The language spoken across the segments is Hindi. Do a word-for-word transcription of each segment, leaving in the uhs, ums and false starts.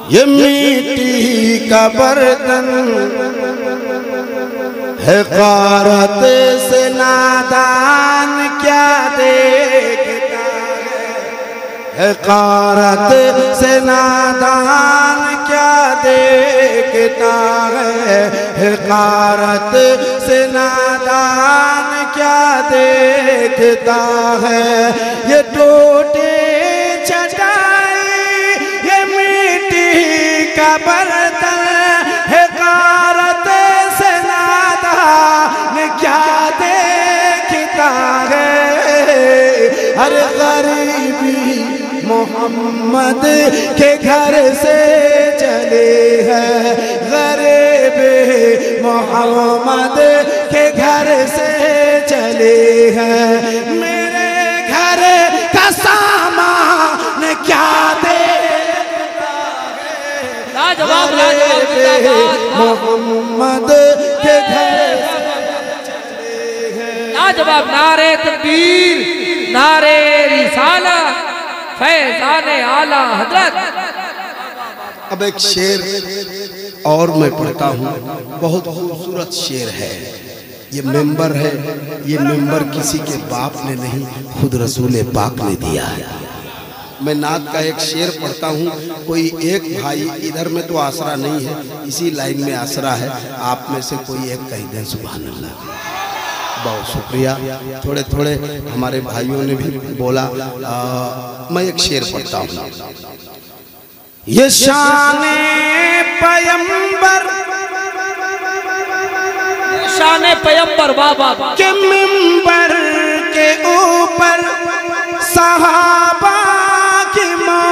ये मिट्टी का बर्तन है ग़ारत से नादान क्या देखता है, ग़ारत से नादान क्या देखता है, ग़ारत से नादान क्या देखता है। ये टूटे चटाई ये मिट्टी का बर्तन है ग़ारत से नादान क्या देखता है। अरे गरीबी मोहम्मद के घर से चले हैं, गरीबी मोहम्मद के घर से चले हैं। मेरे घर का सामान क्या देखता है, लाजवाब लाजवाब मोहम्मद के घर से चले हैं। लाजवाब। नारे तकबीर, नारे रिसाला, फैज़ाने आला हज़रत। अब एक शेर और मैं पढ़ता हूँ, बहुत खूबसूरत शेर है। ये मेंबर है, ये मेंबर किसी के बाप ने नहीं, खुद रसूल पाक ने दिया है। मैं नात का एक शेर पढ़ता हूँ। कोई एक भाई, इधर में तो आसरा नहीं है, इसी लाइन में आसरा है, आप में से कोई एक कह दें सुभान अल्लाह। बहुत शुक्रिया। थोड़े थोड़े हमारे भाइयों ने भी बोला। आ, मैं एक शेर पढ़ता हूँ। ये शाने पैगंबर, शाने पैगंबर बाबा के मिंबर के ऊपर सहाबा की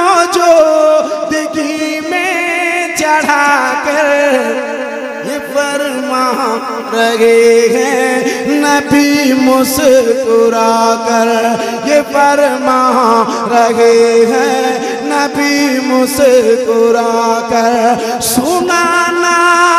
मौजूदगी में चढ़ाकर ये फरमा रहे हैं नबी मुस्कुरा कर, ये फरमा रहे हैं नबी मुस्कुरा कर। सुनाना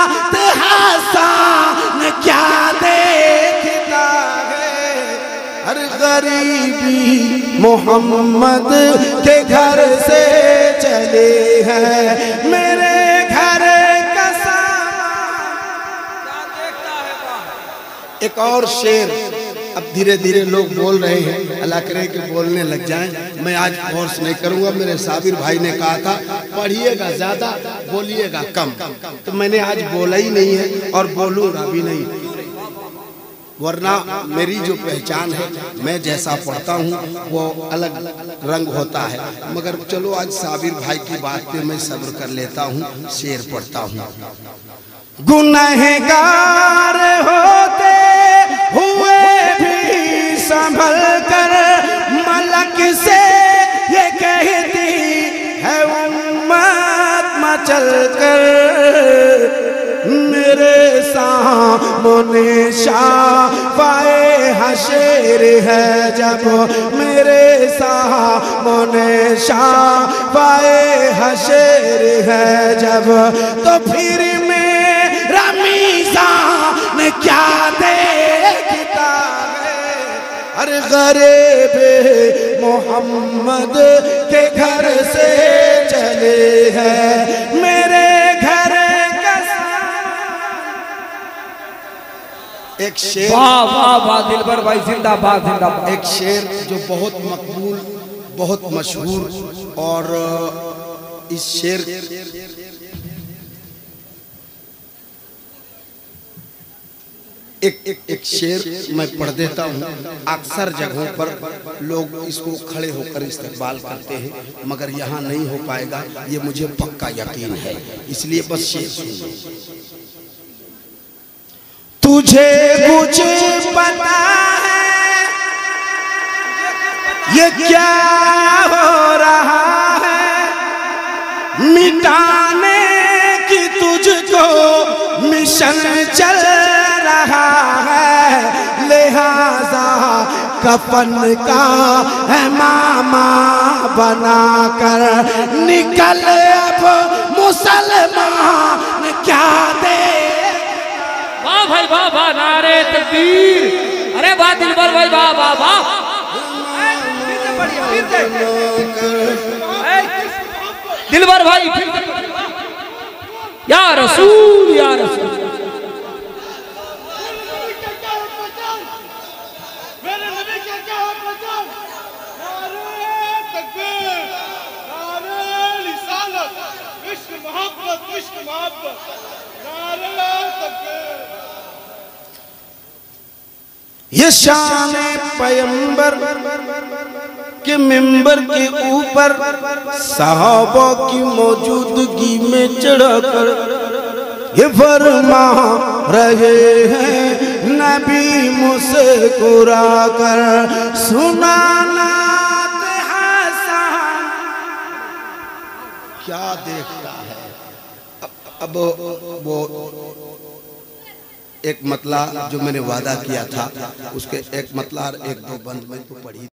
हसन क्या देखता है, हर गरीबी मोहम्मद के घर से चले हैं। मेरे घर का सामान क्या देखता है। एक और शेर। अब धीरे धीरे लोग बोल रहे हैं, अल्लाह करे कि बोलने लग जाएं। मैं आज फोर्स नहीं करूंगा। मेरे साबिर भाई ने कहा था पढ़िएगा ज्यादा, बोलिएगा कम, तो मैंने आज बोला ही नहीं है और बोलूंगा भी नहीं। वरना मेरी जो पहचान है, मैं जैसा पढ़ता हूँ वो अलग रंग होता है। मगर चलो आज साबिर भाई की बात पे मैं सब्र कर लेता हूँ, शेर पढ़ता हूँ। गुनहगार होते हुए भी संभल कर मलक से ये कहती है उम्मत मचल कर। मेरे सामने शाफ़ाए हशर है जब, मेरे सामने शाफ़ाए हशर है जब, तो फिर मेरा मीज़ान क्या देखता है। अरे गरीब मोहम्मद के घर से चले हैं। मेरे घर एक शेर, वाह वाह वाह दिलबर भाई जिंदाबाद जिंदाबाद। एक शेर जो बहुत मकबूल, बहुत मशहूर, और इस शेर एक एक एक शेर मैं पढ़ देता हूँ। अक्सर जगहों पर लोग इसको खड़े होकर इस्तेमाल करते हैं, मगर यहाँ नहीं हो पाएगा, ये मुझे पक्का यकीन है, इसलिए बस शेर सुनिए। तुझे कुछ पता है ये क्या हो रहा है, मिटाने की तुझको मिशन चल रहा है, लिहाजा कफन का है मामा बनाकर निकल अब मुसलमान क्या दे। वाह भाई वाह वाह, नारे तकबीर। अरे वाह दिलबर भाई, वाह वाह वाह। दिलबर भाई फिर या रसूल या रसूल। ये शान पैगंबर के मिंबर के ऊपर सहाबा की मौजूदगी में चढ़कर ये फरमा रहे हैं नबी मुस्कुरा कर, सुनाना हसन। क्या देखता है। अब, अब वो एक मतला जो मैंने वादा किया था उसके एक मतला और एक दो बंद में तो पढ़ी।